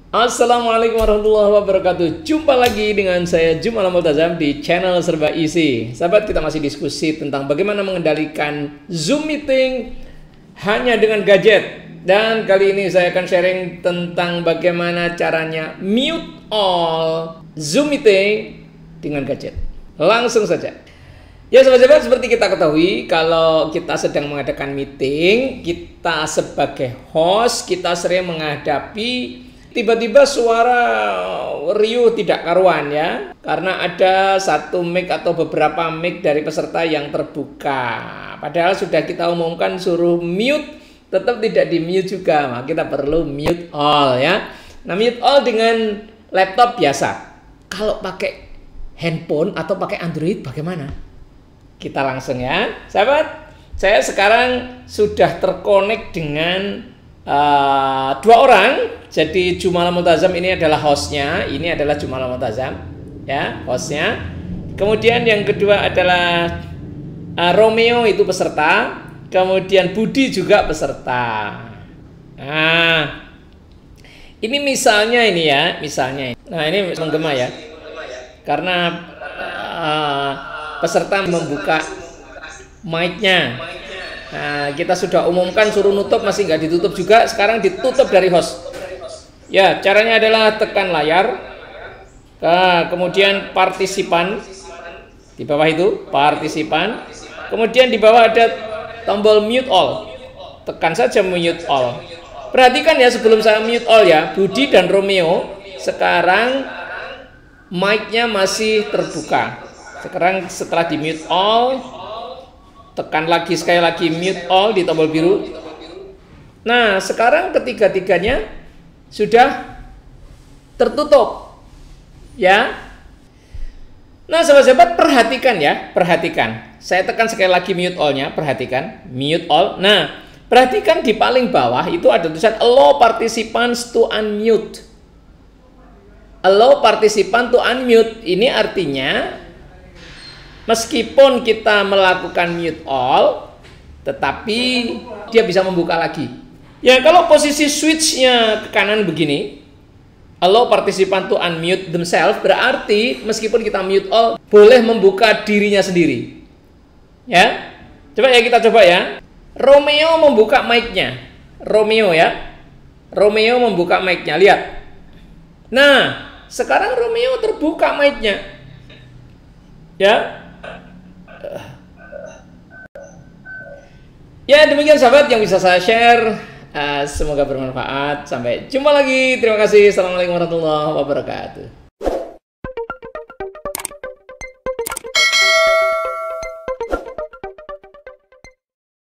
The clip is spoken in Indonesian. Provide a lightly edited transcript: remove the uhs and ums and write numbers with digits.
Assalamualaikum warahmatullahi wabarakatuh. Jumpa lagi dengan saya Jumal Multazam di channel Serba Isi. Sahabat, kita masih diskusi tentang bagaimana mengendalikan Zoom meeting hanya dengan gadget. Dan kali ini saya akan sharing tentang bagaimana caranya mute all Zoom meeting dengan gadget. Langsung saja. Ya sahabat-sahabat, seperti kita ketahui, kalau kita sedang mengadakan meeting, kita sebagai host, kita sering menghadapi tiba-tiba suara riuh tidak karuan ya. Karena ada satu mic atau beberapa mic dari peserta yang terbuka. Padahal sudah kita umumkan suruh mute, tetap tidak di mute juga. Maka kita perlu mute all ya. Nah, mute all dengan laptop biasa. Kalau pakai handphone atau pakai Android bagaimana? Kita langsung ya, sahabat. Saya sekarang sudah terkonek dengan dua orang. Jadi Jumal Multazam ini adalah hostnya, ini adalah Jumal Multazam, ya hostnya. Kemudian yang kedua adalah Romeo, itu peserta. Kemudian Budi juga peserta. Nah, ini misalnya ini ya, misalnya. Nah ini menggema ya, karena peserta membuka mic-nya. Nah, kita sudah umumkan suruh nutup, masih nggak ditutup juga. Sekarang ditutup dari host. Ya, caranya adalah tekan layar. Kemudian partisipan. Di bawah itu partisipan. Kemudian di bawah ada tombol mute all. Tekan saja mute all. Perhatikan ya sebelum saya mute all ya, Budi dan Romeo sekarang mic-nya masih terbuka. Sekarang setelah di mute all, tekan lagi sekali lagi mute all di tombol biru. Nah, sekarang ketiga-tiganya sudah tertutup. Ya. Nah, sahabat-sahabat, perhatikan ya, perhatikan. Saya tekan sekali lagi mute all-nya, perhatikan, mute all. Nah, perhatikan di paling bawah itu ada tulisan allow participants to unmute. Allow participant to unmute. Ini artinya meskipun kita melakukan mute all, tetapi dia bisa membuka lagi. Ya, kalau posisi switch-nya ke kanan begini, allow participant to unmute themselves, berarti meskipun kita mute all, boleh membuka dirinya sendiri. Ya, coba ya, kita coba ya. Romeo membuka mic-nya. Romeo ya. Romeo membuka mic-nya, lihat. Nah, sekarang Romeo terbuka mic-nya. Ya. Ya, demikian sahabat yang bisa saya share. Semoga bermanfaat. Sampai jumpa lagi. Terima kasih. Assalamualaikum warahmatullahi wabarakatuh.